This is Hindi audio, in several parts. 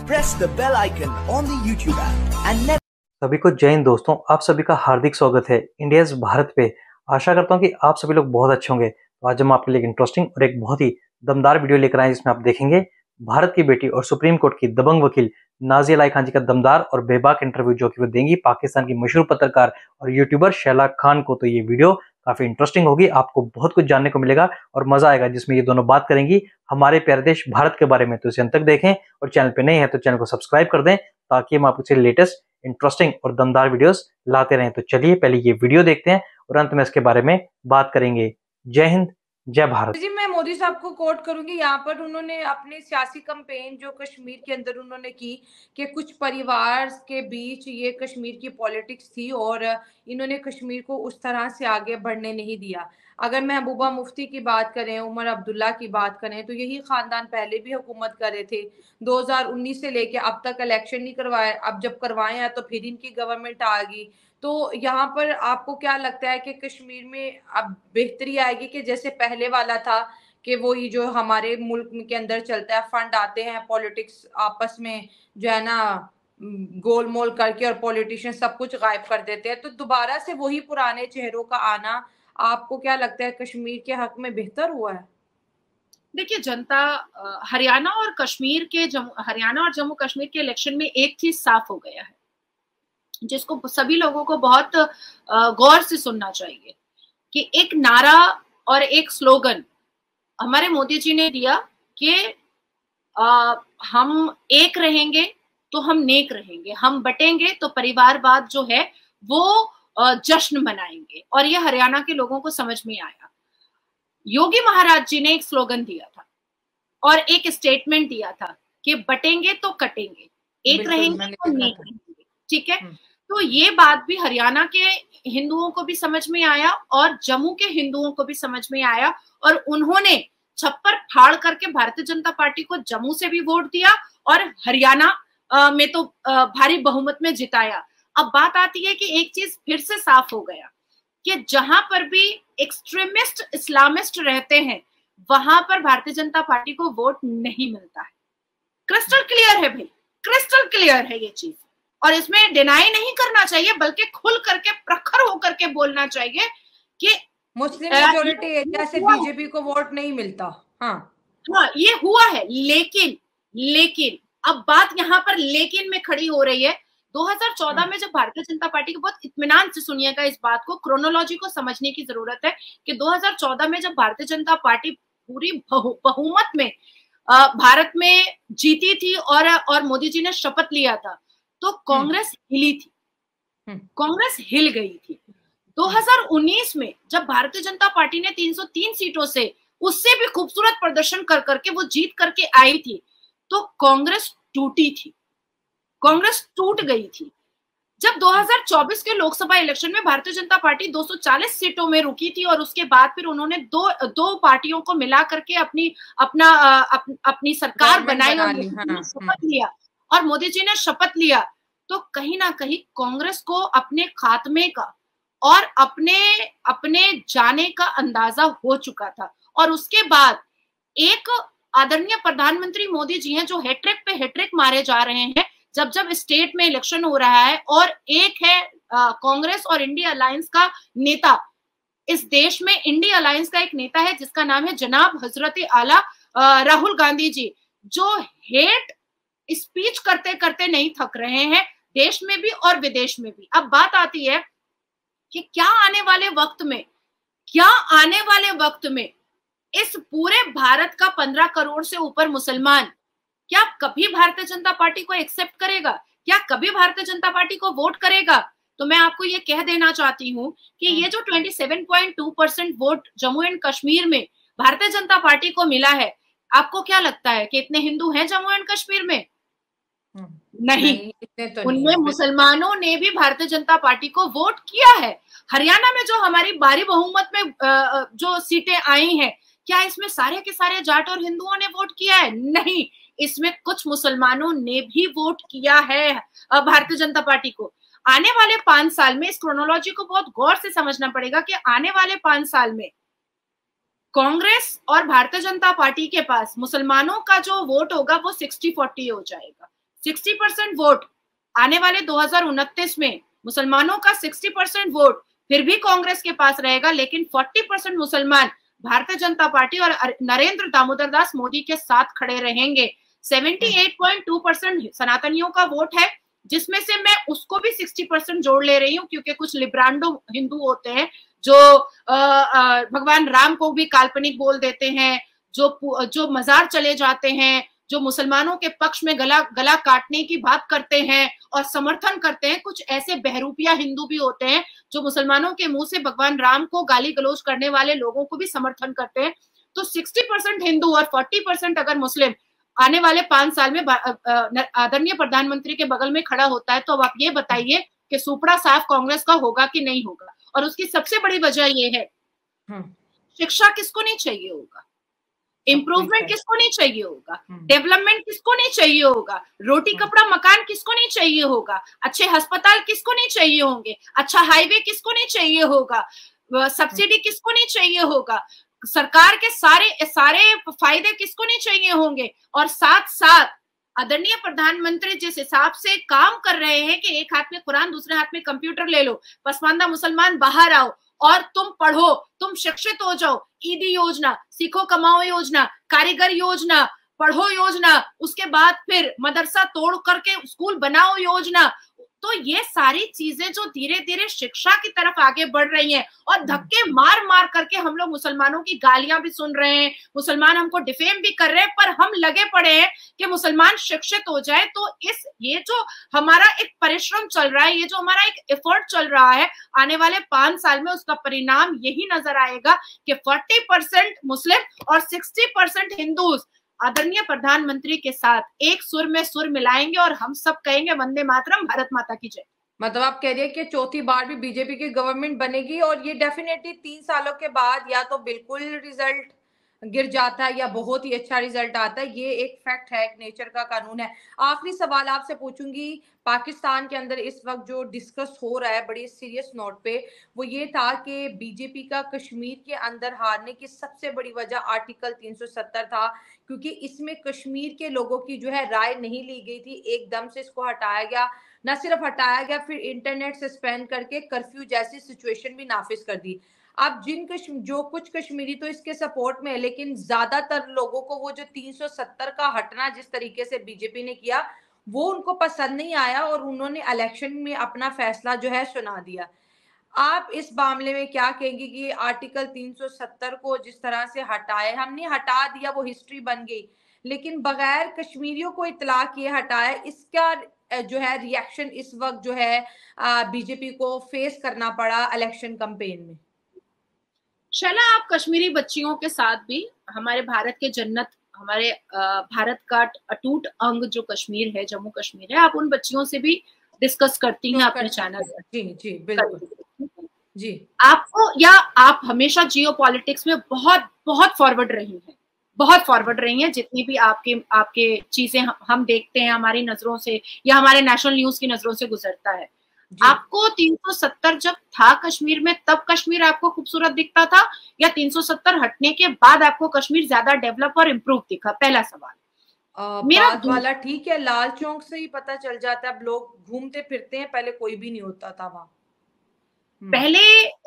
press the bell icon on the YouTube app and never सभी को जय हिंद दोस्तों, आप सभी का हार्दिक स्वागत है इंडियाज भारत पे। आशा करता हूं कि आप सभी लोग बहुत अच्छे होंगे। तो आज हम आपके लिए एक इंटरेस्टिंग और एक बहुत ही दमदार वीडियो लेकर आए जिसमें आप देखेंगे भारत की बेटी और सुप्रीम कोर्ट की दबंग वकील नाज़िया इलाही खान जी का दमदार और बेबाक इंटरव्यू जो कि वो देंगी पाकिस्तान की मशहूर पत्रकार और यूट्यूबर शैला खान को। तो ये वीडियो काफी इंटरेस्टिंग होगी, आपको बहुत कुछ जानने को मिलेगा और मजा आएगा, जिसमें ये दोनों बात करेंगी हमारे प्यारे देश भारत के बारे में। तो इसे अंत तक देखें और चैनल पे नए हैं तो चैनल को सब्सक्राइब कर दें ताकि हम आपसे लेटेस्ट इंटरेस्टिंग और दमदार वीडियोस लाते रहें। तो चलिए पहले ये वीडियो देखते हैं और अंत में इसके बारे में बात करेंगे। जय हिंद, जय भारत। जी, मैं मोदी साहब को कोट करूंगी। यहाँ पर उन्होंने अपने सियासी कैंपेन जो कश्मीर के अंदर उन्होंने की कि कुछ परिवार के बीच ये कश्मीर की पॉलिटिक्स थी और इन्होंने कश्मीर को उस तरह से आगे बढ़ने नहीं दिया। अगर महबूबा मुफ्ती की बात करें, उमर अब्दुल्ला की बात करें, तो यही खानदान पहले भी हुकूमत कर रहे थे। 2019 से लेके अब तक इलेक्शन नहीं करवाए, अब जब करवाए हैं तो फिर इनकी गवर्नमेंट आ गई। तो यहाँ पर आपको क्या लगता है कि कश्मीर में अब बेहतरी आएगी कि जैसे पहले वाला था कि वो ही जो हमारे मुल्क के अंदर चलता है, फंड आते हैं, पॉलिटिक्स आपस में जो है ना गोलमोल करके और पॉलिटिशियन सब कुछ गायब कर देते हैं, तो दोबारा से वही पुराने चेहरों का आना आपको क्या लगता है कश्मीर के हक में बेहतर हुआ है? देखिए, जनता हरियाणा और जम्मू कश्मीर के इलेक्शन में एक चीज साफ हो गया है जिसको सभी लोगों को बहुत गौर से सुनना चाहिए कि एक नारा और एक स्लोगन हमारे मोदी जी ने दिया कि हम एक रहेंगे तो हम नेक रहेंगे, हम बटेंगे तो परिवारवाद जो है वो जश्न मनाएंगे। और ये हरियाणा के लोगों को समझ में आया। योगी महाराज जी ने एक स्लोगन दिया था और एक स्टेटमेंट दिया था कि बटेंगे तो कटेंगे, एक रहेंगे तो नेक रहेंगे। ठीक है, तो ये बात भी हरियाणा के हिंदुओं को भी समझ में आया और जम्मू के हिंदुओं को भी समझ में आया और उन्होंने छप्पर फाड़ करके भारतीय जनता पार्टी को जम्मू से भी वोट दिया और हरियाणा में तो भारी बहुमत में जिताया। अब बात आती है कि एक चीज फिर से साफ हो गया कि जहां पर भी एक्सट्रीमिस्ट इस्लामिस्ट रहते हैं वहां पर भारतीय जनता पार्टी को वोट नहीं मिलता है। क्रिस्टल क्लियर है भाई, क्रिस्टल क्लियर है ये चीज और इसमें डिनाई नहीं करना चाहिए बल्कि खुल करके प्रखर होकर के बोलना चाहिए कि मुस्लिम मेजॉरिटी एरिया से बीजेपी को वोट नहीं मिलता। हाँ, ये हुआ है। लेकिन अब बात यहाँ पर लेकिन में खड़ी हो रही है। 2014 में जब भारतीय जनता पार्टी को, बहुत इत्मीनान से सुनिएगा इस बात को, क्रोनोलॉजी को समझने की जरूरत है कि 2014 में जब भारतीय जनता पार्टी पूरी बहुमत में भारत में जीती थी और मोदी जी ने शपथ लिया था तो कांग्रेस हिली थी, कांग्रेस हिल गई थी। 2019 में जब भारतीय जनता पार्टी ने 303 सीटों से उससे भी खूबसूरत प्रदर्शन कर करके वो जीत करके आई थी तो कांग्रेस टूटी थी, कांग्रेस टूट गई थी। जब 2024 के लोकसभा इलेक्शन में भारतीय जनता पार्टी 240 सीटों में रुकी थी और उसके बाद फिर उन्होंने दो पार्टियों को मिला करके अपनी सरकार बनाई और शपथ लिया और मोदी जी ने शपथ लिया, तो कहीं ना कहीं कांग्रेस को अपने खात्मे का और अपने जाने का अंदाजा हो चुका था। और उसके बाद एक आदरणीय प्रधानमंत्री मोदी जी हैं जो हैट्रिक पे हैट्रिक मारे जा रहे हैं जब स्टेट में इलेक्शन हो रहा है और एक है कांग्रेस और इंडिया अलायंस का नेता। इस देश में इंडिया अलायंस का एक नेता है जिसका नाम है जनाब हजरत आला राहुल गांधी जी, जो हेट स्पीच करते करते नहीं थक रहे हैं देश में भी और विदेश में भी। अब बात आती है कि क्या आने वाले वक्त में इस पूरे भारत का 15 करोड़ से ऊपर मुसलमान क्या कभी भारतीय जनता पार्टी को एक्सेप्ट करेगा? क्या कभी भारतीय जनता पार्टी को वोट करेगा? तो मैं आपको ये कह देना चाहती हूँ कि ये जो 27.2% वोट जम्मू एंड कश्मीर में भारतीय जनता पार्टी को मिला है, आपको क्या लगता है कि इतने हिंदू हैं जम्मू एंड कश्मीर में? नहीं, तो उनमें मुसलमानों ने भी भारतीय जनता पार्टी को वोट किया है। हरियाणा में जो हमारी भारी बहुमत में जो सीटें आई हैं, क्या इसमें सारे के सारे जाट और हिंदुओं ने वोट किया है? नहीं, इसमें कुछ मुसलमानों ने भी वोट किया है भारतीय जनता पार्टी को। आने वाले 5 साल में इस क्रोनोलॉजी को बहुत गौर से समझना पड़ेगा कि आने वाले 5 साल में कांग्रेस और भारतीय जनता पार्टी के पास मुसलमानों का जो वोट होगा वो 60-40 हो जाएगा। 60% वोट आने वाले 2029 में, मुसलमानों का 60% वोट फिर भी कांग्रेस के पास रहेगा, लेकिन 40% मुसलमान भारतीय जनता पार्टी और नरेंद्र दामोदर दास मोदी के साथ खड़े रहेंगे। 78.2% सनातनियों का वोट है, जिसमें से मैं उसको भी 60% जोड़ ले रही हूँ, क्योंकि कुछ लिब्रांडो हिंदू होते हैं जो भगवान राम को भी काल्पनिक बोल देते हैं, जो मजार चले जाते हैं, जो मुसलमानों के पक्ष में गला काटने की बात करते हैं और समर्थन करते हैं। कुछ ऐसे बहरूपिया हिंदू भी होते हैं जो मुसलमानों के मुंह से भगवान राम को गाली गलौज करने वाले लोगों को भी समर्थन करते हैं। तो 60% हिंदू और 40% अगर मुस्लिम आने वाले 5 साल में आदरणीय प्रधानमंत्री के बगल में खड़ा होता है, तो अब आप ये बताइए कि सुपड़ा साफ कांग्रेस का होगा कि नहीं होगा। और उसकी सबसे बड़ी वजह ये है, शिक्षा किसको नहीं चाहिए होगा, इम्प्रूवमेंट किसको नहीं चाहिए होगा, डेवलपमेंट किसको नहीं चाहिए होगा, रोटी कपड़ा मकान किसको नहीं चाहिए होगा, अच्छे अस्पताल किसको नहीं चाहिए होंगे, अच्छा हाईवे किसको नहीं चाहिए होगा, सब्सिडी किसको नहीं चाहिए होगा, सरकार के सारे फायदे किसको नहीं चाहिए होंगे। और साथ साथ आदरणीय प्रधानमंत्री जिस हिसाब से काम कर रहे हैं कि एक हाथ में कुरान दूसरे हाथ में कंप्यूटर ले लो, पसमानदा मुसलमान बाहर आओ और तुम पढ़ो, तुम शिक्षित हो जाओ, ईदी योजना, सीखो कमाओ योजना, कारीगर योजना, पढ़ो योजना, उसके बाद फिर मदरसा तोड़ करके स्कूल बनाओ योजना। तो ये सारी चीजें जो धीरे धीरे शिक्षा की तरफ आगे बढ़ रही हैं, और धक्के मार मार करके हम लोग मुसलमानों की गालियां भी सुन रहे हैं, मुसलमान हमको डिफेम भी कर रहे हैं, पर हम लगे पड़े हैं कि मुसलमान शिक्षित हो जाए। तो ये जो हमारा एक परिश्रम चल रहा है, ये जो हमारा एक एफर्ट चल रहा है, आने वाले 5 साल में उसका परिणाम यही नजर आएगा कि 40% मुस्लिम और 60% हिंदू आदरणीय प्रधानमंत्री के साथ एक सुर में सुर मिलाएंगे और हम सब कहेंगे वंदे मातरम, भारत माता की जय। मतलब आप कह रही है कि चौथी बार भी बीजेपी की गवर्नमेंट बनेगी, और ये डेफिनेटली 3 सालों के बाद या तो बिल्कुल रिजल्ट गिर जाता है या बहुत ही अच्छा रिजल्ट आता है। ये एक फैक्ट है, एक नेचर का कानून है। आखिरी सवाल आपसे पूछूंगी, पाकिस्तान के अंदर इस वक्त जो डिस्कस हो रहा है बड़ी सीरियस नोट पे, वो ये था कि बीजेपी का कश्मीर के अंदर हारने की सबसे बड़ी वजह आर्टिकल 370 था, क्योंकि इसमें कश्मीर के लोगों की जो है राय नहीं ली गई थी। एकदम से इसको हटाया गया, न सिर्फ हटाया गया, फिर इंटरनेट सस्पेंड करके कर्फ्यू जैसी सिचुएशन भी नाफिज कर दी। अब जो कुछ कश्मीरी तो इसके सपोर्ट में है, लेकिन ज्यादातर लोगों को वो जो 370 का हटना जिस तरीके से बीजेपी ने किया वो उनको पसंद नहीं आया, और उन्होंने इलेक्शन में अपना फैसला जो है सुना दिया। आप इस मामले में क्या कहेंगे कि आर्टिकल 370 को जिस तरह से हटाया, हमने हटा दिया, वो हिस्ट्री बन गई, लेकिन बगैर कश्मीरियों को इतला किए हटाया, इसका जो है रिएक्शन इस वक्त जो है बीजेपी को फेस करना पड़ा इलेक्शन कैंपेन में? शैला, आप कश्मीरी बच्चियों के साथ भी हमारे भारत के जन्नत, हमारे भारत का अटूट अंग जो कश्मीर है, जम्मू कश्मीर है, आप उन बच्चियों से भी डिस्कस करती हैं अपने चैनल पर। जी जी बिल्कुल जी। आपको या आप हमेशा जियो पॉलिटिक्स में बहुत बहुत फॉरवर्ड रही हैं, बहुत फॉरवर्ड रही हैं। जितनी भी आपके चीजें हम देखते हैं हमारी नजरों से या हमारे नेशनल न्यूज की नजरों से गुजरता है। आपको 370 जब था कश्मीर में, तब कश्मीर आपको खूबसूरत दिखता था, या 370 हटने के बाद आपको कश्मीर ज्यादा डेवलप और इम्प्रूव दिखा? पहला सवाल मेरा वाला ठीक है, लाल चौक से ही पता चल जाता है, अब लोग घूमते फिरते हैं, पहले कोई भी नहीं होता था वहां। पहले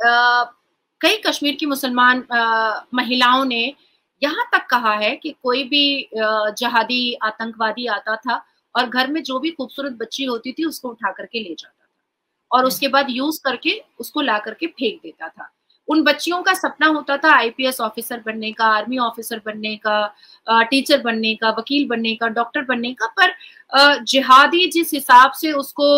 कई कश्मीर की मुसलमान महिलाओं ने यहाँ तक कहा है कि कोई भी जहादी आतंकवादी आता था और घर में जो भी खूबसूरत बच्ची होती थी उसको उठा करके ले जाता था और उसके बाद यूज करके उसको ला करके फेंक देता था। उन बच्चियों का सपना होता था आईपीएस ऑफिसर बनने का, आर्मी ऑफिसर बनने का, टीचर बनने का, वकील बनने का, डॉक्टर बनने का, पर जिहादी जिस हिसाब से उसको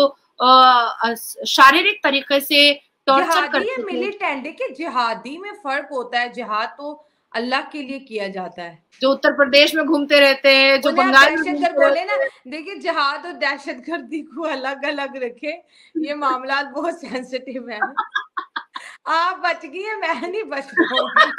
शारीरिक तरीके से टॉर्चर करते थे। मिलिटेंट है कि जिहादी में फर्क होता है। जिहाद तो अल्लाह के लिए किया जाता है। जो उत्तर प्रदेश में घूमते रहते हैं, जो बंगाल में बोले ना, देखिए जिहाद और दहशतगर्दी को अलग अलग रखे, ये मामला बहुत सेंसिटिव है। आप बच गई है, मैं नहीं बच पाऊंगी।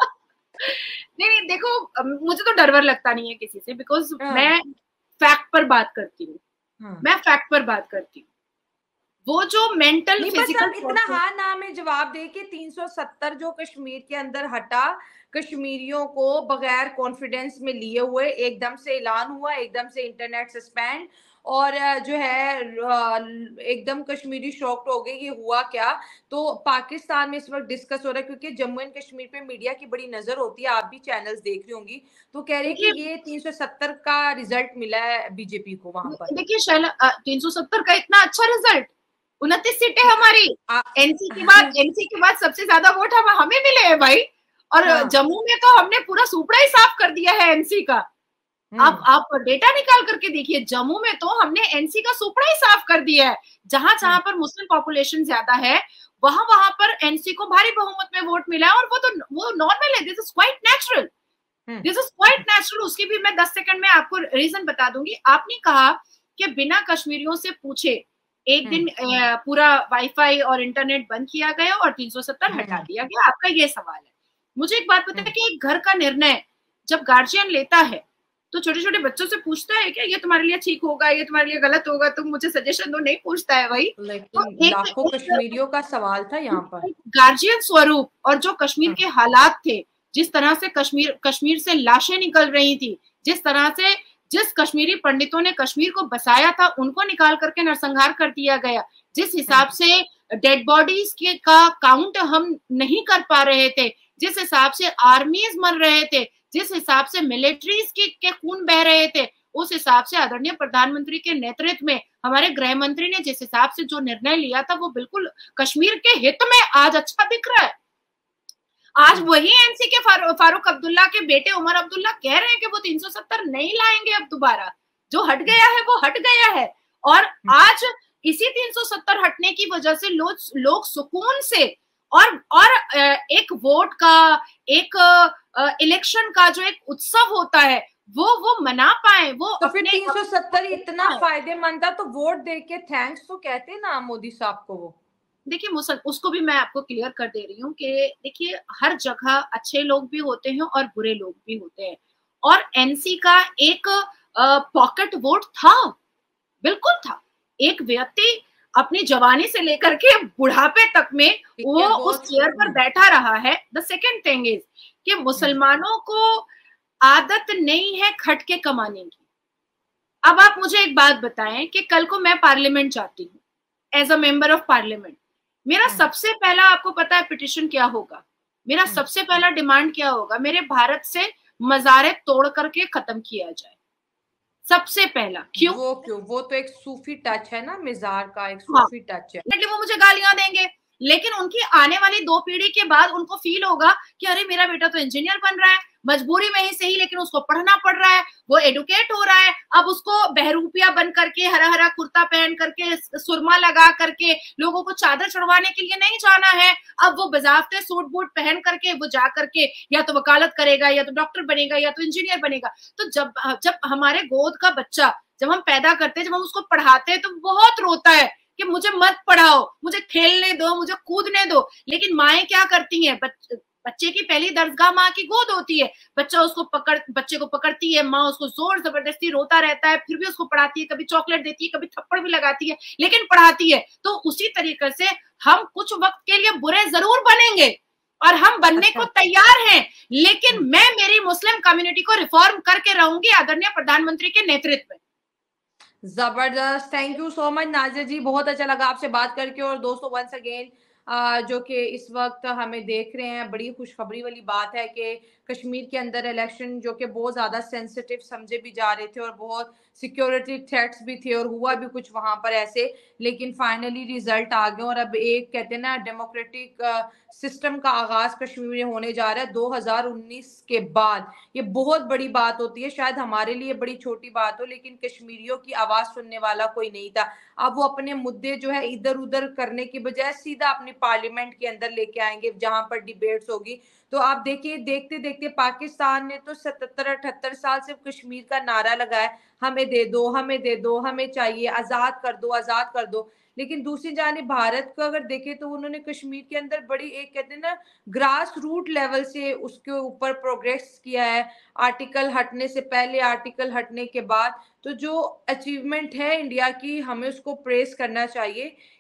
नहीं, देखो मुझे तो डर वर लगता नहीं है किसी से, बिकॉज मैं फैक्ट पर बात करती हूँ। मैं फैक्ट पर बात करती हूँ। वो जो मेंटल फिजिकल इतना हाँ ना में जवाब दे के 370 जो कश्मीर के अंदर हटा, कश्मीरियों को बगैर कॉन्फिडेंस में लिए हुए एकदम से ऐलान हुआ, एकदम से इंटरनेट सस्पेंड, और जो है एकदम कश्मीरी शॉक्ड हो गए, ये हुआ क्या। तो पाकिस्तान में इस वक्त डिस्कस हो रहा है, क्योंकि जम्मू एंड कश्मीर पे मीडिया की बड़ी नजर होती है, आप भी चैनल्स देख रही होंगी, तो कह रहे हैं कि ये 370 का रिजल्ट मिला है बीजेपी को वहां पर। देखिए शैला, 370 का इतना अच्छा रिजल्ट, 29 सीटें हमारी। एनसी के बाद सबसे ज्यादा वोट हमें मिले हैं भाई। और जम्मू में तो हमने पूरा सुपड़ा ही साफ कर दिया है एनसी का। आप डेटा निकाल करके देखिए, जम्मू में तो हमने एनसी का सुपड़ा ही साफ कर दिया है। जहां जहां पर मुस्लिम पॉपुलेशन ज्यादा है वहां वहां पर एनसी को भारी बहुमत में वोट मिला है, और वो नॉर्मल है। This is quite natural, this is quite natural. उसकी भी मैं 10 सेकंड में आपको रीजन बता दूंगी। आपने कहा कि बिना कश्मीरियों से पूछे एक दिन पूरा वाईफाई और इंटरनेट बंद किया गया और 370 हटा दिया गया, आपका ये सवाल है। मुझे एक बात पता है कि एक घर का निर्णय जब गार्जियन लेता है तो छोटे छोटे बच्चों से पूछता है क्या ये तुम्हारे लिए ठीक होगा, ये तुम्हारे लिए गलत होगा, तुम मुझे सजेशन दो, नहीं पूछता है भाई। लेकिन लाखों कश्मीरियों का सवाल था यहाँ पर, गार्जियन स्वरूप और जो कश्मीर के हालात थे, जिस तरह से कश्मीर से लाशें निकल रही थी, जिस कश्मीरी पंडितों ने कश्मीर को बसाया था उनको निकाल करके नरसंहार कर दिया गया, जिस हिसाब से डेड बॉडीज का काउंट हम नहीं कर पा रहे थे, जिस हिसाब से आर्मीज मर रहे थे, जिस हिसाब से मिलिट्रीज के खून बह रहे थे, उस हिसाब से आदरणीय प्रधानमंत्री के नेतृत्व में हमारे गृह मंत्री ने जिस हिसाब से जो निर्णय लिया था वो बिल्कुल कश्मीर के हित में आज अच्छा दिख रहा है। आज वही एनसी के फारूक अब्दुल्ला के बेटे उमर अब्दुल्ला कह रहे हैं कि वो 370 नहीं लाएंगे अब दोबारा, जो हट गया है वो हट गया है। और आज इसी 370 हटने की वजह से लोग सुकून से और एक वोट का, एक इलेक्शन का जो एक उत्सव होता है वो मना पाए। वो तो फिर 370 इतना फायदेमंद था तो वोट दे के थैंक्स तो कहते ना मोदी साहब को। वो देखिए उसको भी मैं आपको क्लियर कर दे रही हूँ कि देखिए हर जगह अच्छे लोग भी होते हैं और बुरे लोग भी होते हैं, और एनसी का एक पॉकेट वोट था, बिल्कुल था। एक व्यक्ति अपनी जवानी से लेकर के बुढ़ापे तक में वो उस चेयर पर बैठा रहा है। द सेकेंड थिंग इज कि मुसलमानों को आदत नहीं है खटके कमाने की। अब आप मुझे एक बात बताएं कि कल को मैं पार्लियामेंट जाती हूँ as a member of parliament, मेरा सबसे पहला, आपको पता है पिटिशन क्या होगा, मेरा सबसे पहला डिमांड क्या होगा, मेरे भारत से मज़ारे तोड़ करके खत्म किया जाए, सबसे पहला। क्यों? वो तो एक सूफी टच है ना, मिजार का एक सूफी टच है। वो मुझे गालियां देंगे, लेकिन उनकी आने वाली 2 पीढ़ी के बाद उनको फील होगा कि अरे मेरा बेटा तो इंजीनियर बन रहा है, मजबूरी में ही सही लेकिन उसको पढ़ना पड़ रहा है, वो एडुकेट हो रहा है, अब उसको बहरूपिया बन करके हरा हरा कुर्ता पहन करके सुरमा लगा करके लोगों को चादर चढ़वाने के लिए नहीं जाना है। अब वो बजाफ्ते सूट बूट पहन करके वो जा करके या तो वकालत करेगा, या तो डॉक्टर बनेगा, या तो इंजीनियर बनेगा। तो जब हमारे गोद का बच्चा जब हम पैदा करते हैं, जब हम उसको पढ़ाते हैं तो बहुत रोता है कि मुझे मत पढ़ाओ, मुझे खेलने दो, मुझे कूदने दो। लेकिन माएं क्या करती हैं, बच्चे की पहली दरगाह माँ की गोद होती है, बच्चे को पकड़ती है माँ, उसको जोर जबरदस्ती रोता रहता है, फिर भी उसको पढ़ाती है, कभी चॉकलेट देती है, कभी थप्पड़ भी लगाती है, लेकिन पढ़ाती है। तो उसी तरीके से हम कुछ वक्त के लिए बुरे जरूर बनेंगे और हम बनने को तैयार हैं, लेकिन मैं मेरी मुस्लिम कम्युनिटी को रिफॉर्म करके रहूंगी आदरणीय प्रधानमंत्री के नेतृत्व में। जबरदस्त, thank you so much Nazia ji, बहुत अच्छा लगा आपसे बात करके। और दोस्तों वंस अगेन जो कि इस वक्त हमें देख रहे हैं, बड़ी खुशखबरी वाली बात है कि कश्मीर के अंदर इलेक्शन जो कि बहुत ज़्यादा सेंसिटिव समझे भी जा रहे थे और बहुत सिक्योरिटी थ्रेट्स भी थे और हुआ भी कुछ वहाँ पर ऐसे, लेकिन फाइनली रिजल्ट आ गए और अब एक कहते हैं ना डेमोक्रेटिक सिस्टम का आगाज कश्मीर में होने जा रहा है 2019 के बाद। ये बहुत बड़ी बात होती है, शायद हमारे लिए बड़ी छोटी बात हो, लेकिन कश्मीरियों की आवाज सुनने वाला कोई नहीं था। अब वो अपने मुद्दे जो है इधर उधर करने की बजाय सीधा अपनी पार्लियामेंट के अंदर लेके आएंगे जहां पर डिबेट्स होगी। तो आप देखिए, देखते देखते पाकिस्तान ने तो 77-78 साल से कश्मीर का नारा लगाया, हमें दे दो, हमें दे दो, हमें चाहिए, आजाद कर दो, आजाद कर दो। लेकिन दूसरी जानिब भारत को अगर देखें तो उन्होंने कश्मीर के अंदर बड़ी एक कहते हैं ना ग्रास रूट लेवल से उसके ऊपर प्रोग्रेस किया है, आर्टिकल हटने से पहले, आर्टिकल हटने के बाद। तो जो अचीवमेंट है इंडिया की, हमें उसको प्रेस करना चाहिए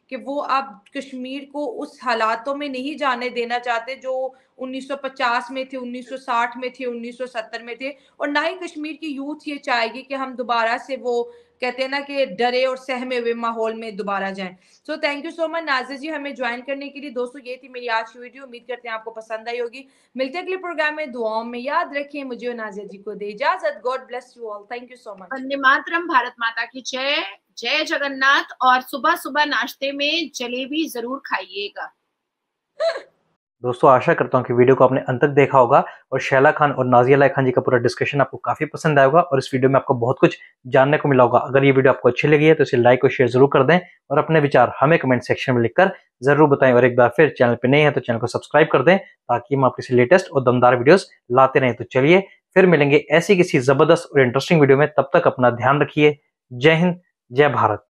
कि वो अब कश्मीर को उस हालातों में नहीं जाने देना चाहते जो 1950 में थे, 1960 में थे, 1970 में थे, और ना ही कश्मीर की यूथ ये चाहेगी कि हम दोबारा से वो कहते हैं ना कि डरे और सहमे हुए माहौल में दोबारा जाएं। So thank you so much Nazir ji हमें ज्वाइन करने के लिए। दोस्तों ये थी मेरी आज की वीडियो, उम्मीद करते हैं आपको पसंद आई होगी। मिलते हैं अगले प्रोग्राम में, दुआओं में याद रखिए मुझे और नाज़िर जी को दे इजाजत। God bless you all, thank you so much. वंदे मातरम, भारत माता की जय, जय जगन्नाथ। और सुबह सुबह नाश्ते में जलेबी जरूर खाइएगा। दोस्तों आशा करता हूँ कि वीडियो को आपने अंत तक देखा होगा और शैला खान और नाज़िया अलाई खान जी का पूरा डिस्कशन आपको काफी पसंद आया होगा और इस वीडियो में आपको बहुत कुछ जानने को मिला होगा। अगर ये वीडियो आपको अच्छी लगी है तो इसे लाइक और शेयर जरूर कर दें और अपने विचार हमें कमेंट सेक्शन में लिखकर जरूर बताएं। और एक बार फिर चैनल पे नए हैं तो चैनल को सब्सक्राइब कर दें ताकि हम आपके लेटेस्ट और दमदार वीडियोस लाते रहें। तो चलिए फिर मिलेंगे ऐसी किसी जबरदस्त और इंटरेस्टिंग वीडियो में, तब तक अपना ध्यान रखिए। जय हिंद, जय भारत।